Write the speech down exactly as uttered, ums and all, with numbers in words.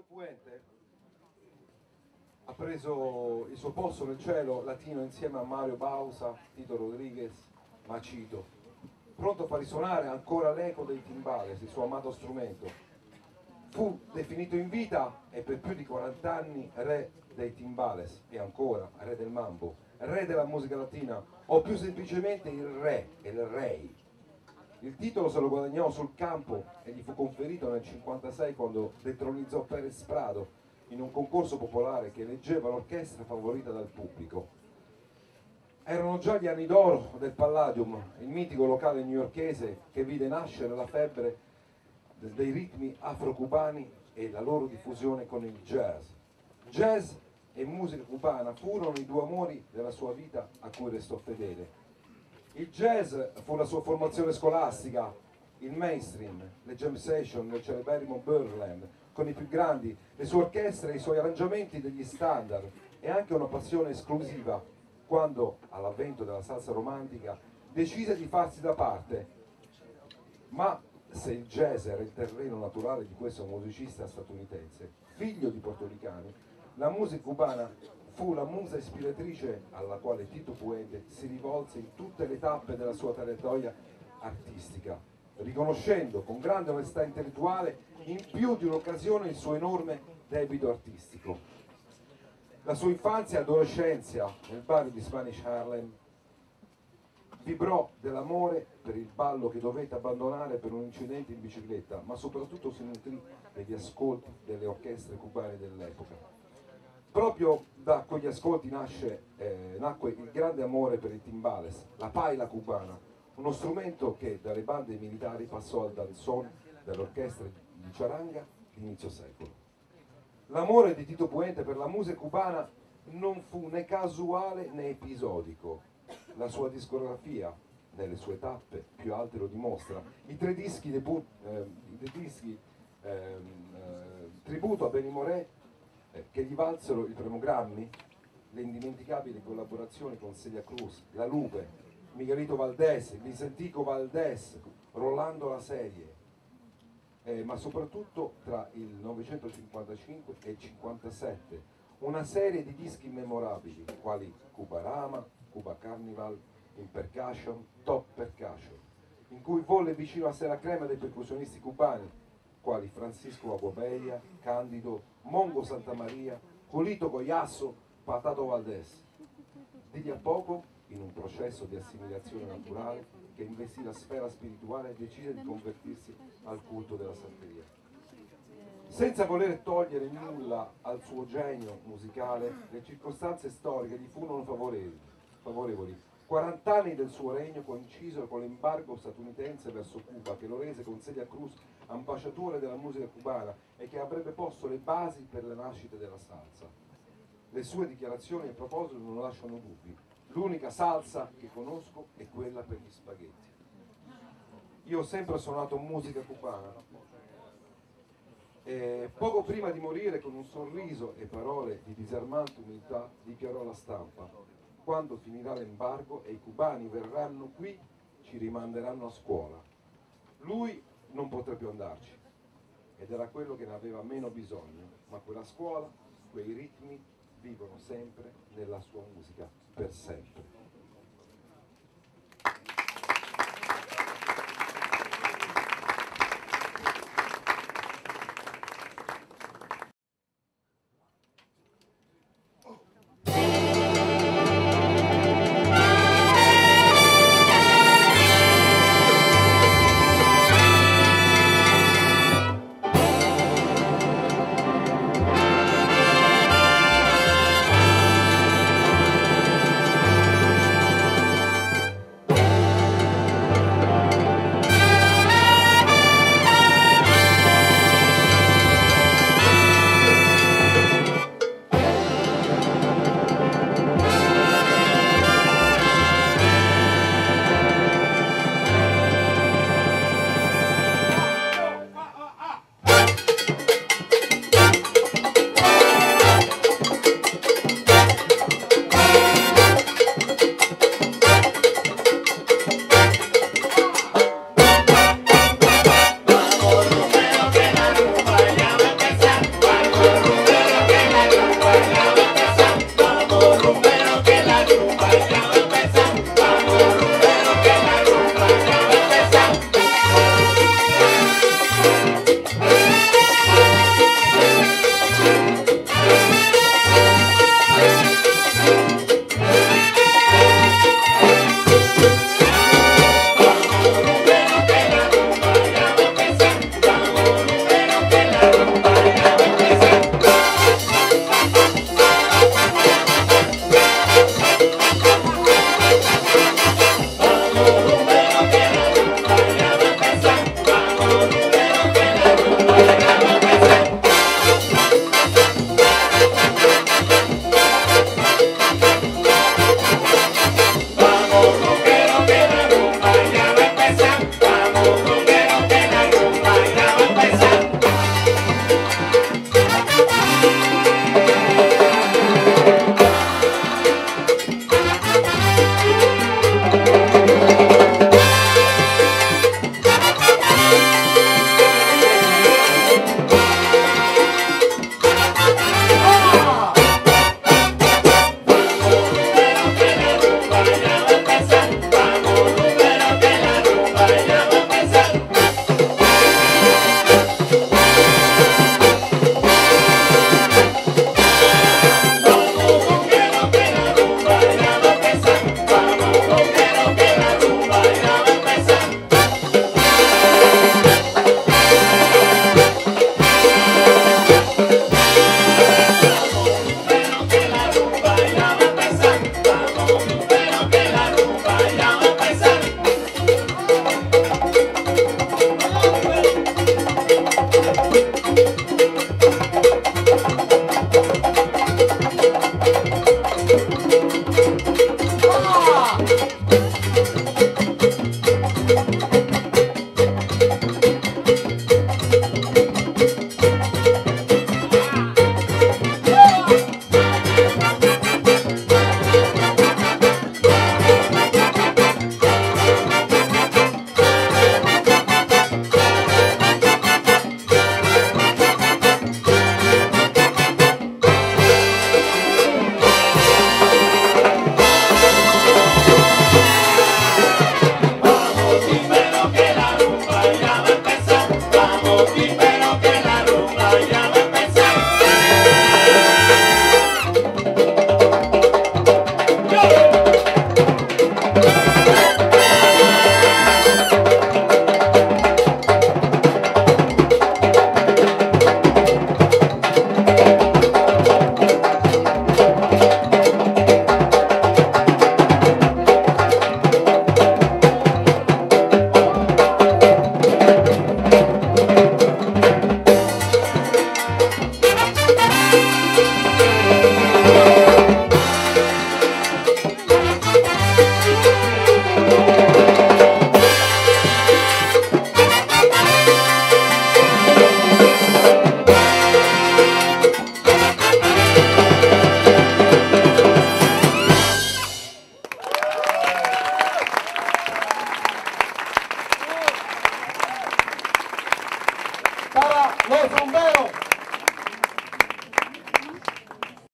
Puente ha preso il suo posto nel cielo latino insieme a Mario Bausa, Tito Rodriguez, Machito, pronto a far risuonare ancora l'eco dei timbales, il suo amato strumento. Fu definito in vita e per più di quaranta anni re dei timbales e ancora re del mambo, re della musica latina o più semplicemente il re, il rey. Il titolo se lo guadagnò sul campo e gli fu conferito nel cinquantasei quando detronizzò Pérez Prado in un concorso popolare che eleggeva l'orchestra favorita dal pubblico. Erano già gli anni d'oro del Palladium, il mitico locale newyorkese che vide nascere la febbre dei ritmi afro-cubani e la loro diffusione con il jazz. Jazz e musica cubana furono i due amori della sua vita a cui restò fedele. Il jazz fu la sua formazione scolastica, il mainstream, le jam session nel celeberrimo Birdland, con i più grandi, le sue orchestre e i suoi arrangiamenti degli standard, e anche una passione esclusiva quando, all'avvento della salsa romantica, decise di farsi da parte. Ma se il jazz era il terreno naturale di questo musicista statunitense, figlio di portoricani, la musica cubana fu la musa ispiratrice alla quale Tito Puente si rivolse in tutte le tappe della sua traiettoria artistica, riconoscendo con grande onestà intellettuale in più di un'occasione il suo enorme debito artistico. La sua infanzia e adolescenza nel barrio di Spanish Harlem vibrò dell'amore per il ballo che dovette abbandonare per un incidente in bicicletta, ma soprattutto si nutrì degli ascolti delle orchestre cubane dell'epoca. Proprio da quegli ascolti nasce, eh, nacque il grande amore per il timbales, la paila cubana, uno strumento che dalle bande militari passò al danzón dell'orchestra di charanga di inizio secolo. L'amore di Tito Puente per la musica cubana non fu né casuale né episodico. La sua discografia, nelle sue tappe più alte, lo dimostra. I tre dischi, debut, eh, i tre dischi eh, eh, tributo a Benny Moré, eh, che gli valsero il premio Grammy, le indimenticabili collaborazioni con Celia Cruz, La Lupe, Miguelito Valdés, Vicentico Valdés, Rolando La Serie, eh, ma soprattutto tra il millenovecentocinquantacinque e il cinquantasette una serie di dischi memorabili quali Cubarama, Cuba Carnival, In Percussion, Top Percussion, in cui volle vicino a sé la crema dei percussionisti cubani quali Francisco Aguabeia, Candido, Mongo Santamaria, Julito Goyasso, Patato Valdés. Di lì a poco, in un processo di assimilazione naturale che investì la sfera spirituale, decise di convertirsi al culto della santeria. Senza voler togliere nulla al suo genio musicale, le circostanze storiche gli furono favorevoli. favorevoli. quaranta anni del suo regno coincisero con l'embargo statunitense verso Cuba, che lo rese con Celia Cruz ambasciatore della musica cubana e che avrebbe posto le basi per la nascita della salsa. Le sue dichiarazioni a proposito non lasciano dubbi. L'unica salsa che conosco è quella per gli spaghetti. Io ho sempre suonato musica cubana. E poco prima di morire, con un sorriso e parole di disarmante umiltà, dichiarò alla stampa: quando finirà l'embargo e i cubani verranno qui, ci rimanderanno a scuola. Lui non potrà più andarci, ed era quello che ne aveva meno bisogno, ma quella scuola, quei ritmi vivono sempre nella sua musica, per sempre.